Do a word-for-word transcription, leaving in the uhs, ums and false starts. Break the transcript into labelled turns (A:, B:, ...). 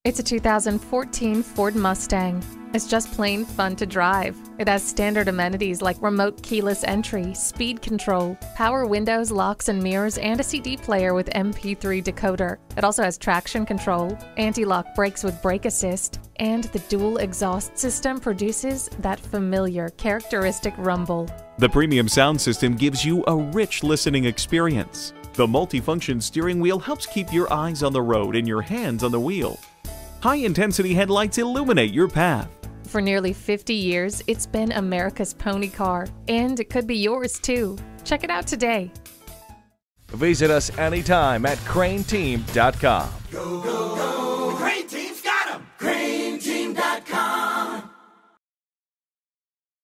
A: It's a two thousand fourteen Ford Mustang. It's just plain fun to drive. It has standard amenities like remote keyless entry, speed control, power windows, locks and mirrors, and a C D player with M P three decoder. It also has traction control, anti-lock brakes with brake assist, and the dual exhaust system produces that familiar, characteristic rumble.
B: The premium sound system gives you a rich listening experience. The multifunction steering wheel helps keep your eyes on the road and your hands on the wheel. High-intensity headlights illuminate your path.
A: For nearly fifty years, it's been America's pony car, and it could be yours too. Check it out today.
C: Visit us anytime at crain team dot com.
D: Go, go.